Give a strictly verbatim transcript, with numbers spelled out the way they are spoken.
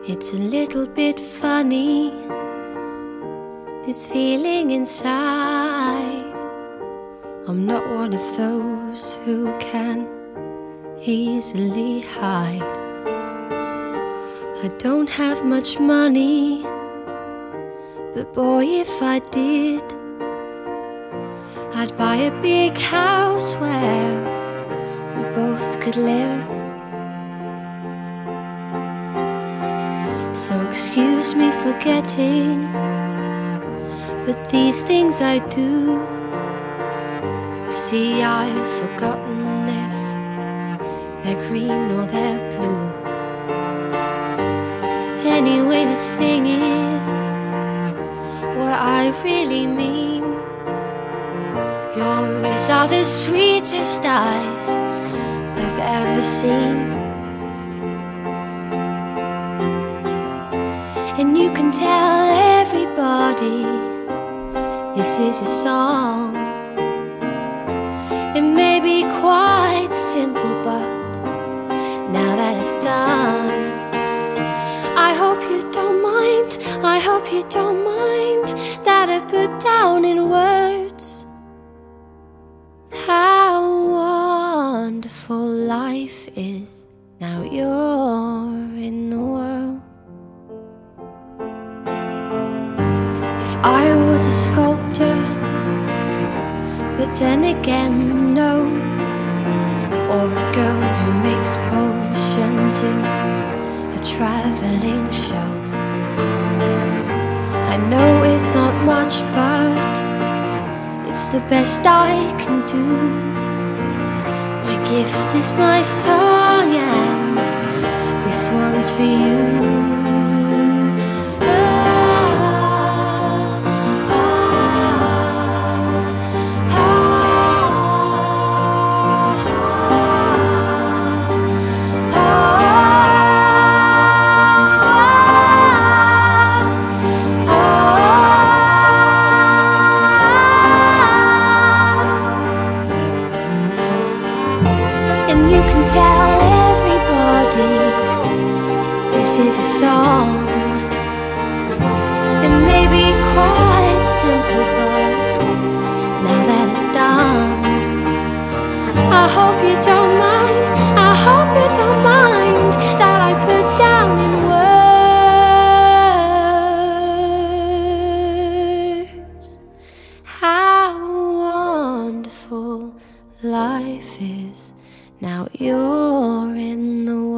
It's a little bit funny, this feeling inside. I'm not one of those who can easily hide. I don't have much money, but boy, if I did, I'd buy a big house where we both could live. So excuse me for getting, but these things I do. You see, I've forgotten if they're green or they're blue. Anyway, the thing is, what I really mean, yours are the sweetest eyes I've ever seen. And you can tell everybody this is a song. It may be quite simple, but now that it's done, I hope you don't mind, I hope you don't mind that I put down in words how wonderful life is now you're in the world. If I was a sculptor, but then again no, or a girl who makes potions in a traveling show. I know it's not much, but it's the best I can do. My gift is my song, and this one's for you. And you can tell everybody this is a song. It may be quite simple, but now that it's done, I hope you don't mind, I hope you don't mind that I put down in words how wonderful life is now you're in the